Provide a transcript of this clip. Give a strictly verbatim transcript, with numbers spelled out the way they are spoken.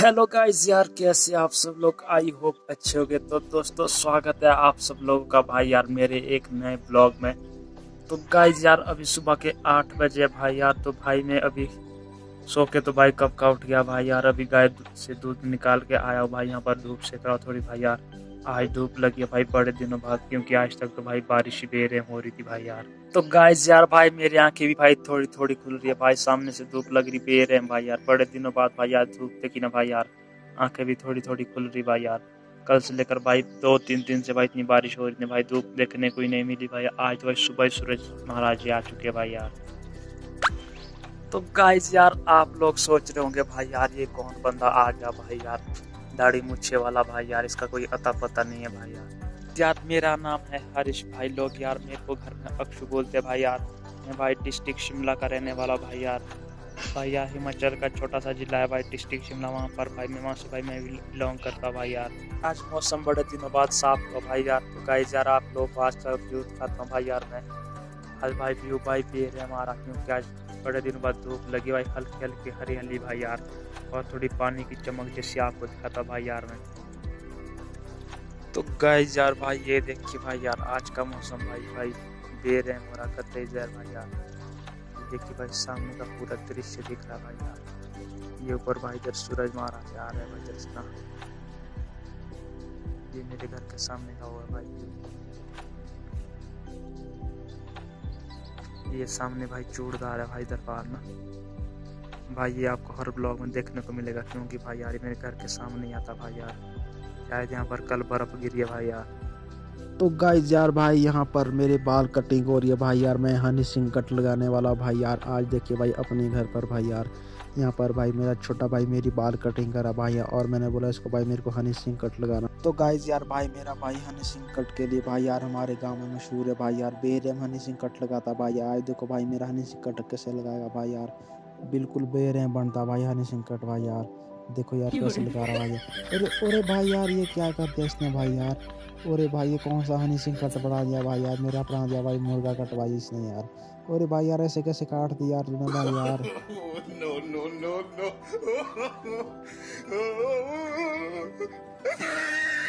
Hello guys यार, कैसे आप सब लोग। आई होप अच्छे होंगे। तो दोस्तों, स्वागत है आप सब लोगों का भाई यार मेरे एक नए ब्लॉग में। तो गाइस यार, अभी सुबह के आठ बजे भाई यार। तो भाई मैं अभी सो के तो भाई कब का उठ गया भाई यार। अभी गाय से दूध निकाल के आया हूँ भाई। यहाँ पर धूप सेक रहा थोड़ी भाई यार। आज धूप लगी है भाई बड़े दिनों बाद, क्योंकि आज तक तो भाई बारिश ही बेरहम हो रही थी भाई यार। तो गाइस यार भाई, मेरी आंखें भी भाई थोड़ी थोड़ी खुल रही है भाई। सामने से धूप लग रही बेरहम भाई यार। बड़े दिनों बाद भाई यार धूप देखी ना भाई यार। आंखें भी थोड़ी थोड़ी खुल रही भाई यार। कल से लेकर भाई दो तीन दिन से भाई इतनी बारिश हो रही थी भाई, धूप देखने को ही नहीं मिली भाई। आज तो भाई सुबह ही सूरज महाराज जी आ चुके हैं भाई यार। तो गाइस यार, आप लोग सोच रहे होंगे भाई यार ये कौन बंदा आ गया भाई यार, दाढ़ी मुच्छे वाला भाई यार। इसका कोई अता पता नहीं है भाई यार। यार मेरा नाम है हरीश भाई। लोग यार मेरे को घर में अक्षु बोलते भाई यार। मैं भाई डिस्ट्रिक्ट शिमला का रहने वाला भाई यार। भाई यार हिमाचल का छोटा सा जिला है भाई डिस्ट्रिक्ट शिमला। वहाँ पर भाई मैं वहाँ से भाई मैं बिलोंग करता भाई यार। आज मौसम बड़े दिनों बाद साफ हुआ भाई यार। तो गाइस यार, आप लोग आज का व्यू दिखाता हूँ भाई यार। मैं आज भाई व्यू भाई पे है हमारा, क्योंकि आज बड़े दिनों बाद धूप लगी भाई। हल्की हल्की हरियाली भाई यार, और थोड़ी पानी की चमक जैसी आपको दिखाता भाई यार मैं। तो गाइस यार भाई ये देखिए भाई यार, आज का मौसम भाई भाई बेरहम हो रहा कतई जहर भाई यार। ये देखिए भाई, सामने का पूरा दृश्य दिख रहा भाई यार। ये ऊपर भाई इधर सूरज महाराज आ रहे हैं भाई इसका। ये मेरे घर के सामने का हुआ भाई। ये सामने भाई चूड़दार है भाई दरबार ना भाई। ये आपको हर ब्लॉग में देखने को मिलेगा, क्योंकि भाई यार मेरे घर के सामने ही आता भाई यार। शायद यहाँ पर कल बर्फ गिरी है भाई यार। तो गाइस यार भाई, यहाँ पर मेरे बाल कटिंग हो रही है भाई यार। मैं हनी सिंह कट लगाने वाला भाई यार। आज देखिए भाई अपने घर पर भाई यार, यहाँ पर भाई मेरा छोटा भाई मेरी बाल कटिंग करा भाई यार। और मैंने बोला इसको भाई मेरे को हनी सिंह कट लगाना। तो गाइस यार भाई, मेरा भाई हनी सिंह कट के लिए भाई यार हमारे गांव में मशहूर है भाई यार। बेरहम हनी सिंह कट लगाता भाई यार। आज देखो भाई मेरा हनी सिंह कट कैसे लगाएगा भाई यार। बिल्कुल बेरहम बनता भाई हनी सिंह कट भाई यार। देखो यार कैसे लगा रहा भाई यार। अरे अरे भाई यार, ये क्या कर दिया इसने भाई यार। अरे भाई ये कौन सा हनी सिंह कट बढ़ा दिया भाई यार। मेरा अपना दिया भाई मुर्गा कट भाई इसने यार। अरे भाई यार, ऐसे कैसे काट दिया यार तूने भाई यार। no, no, no, no.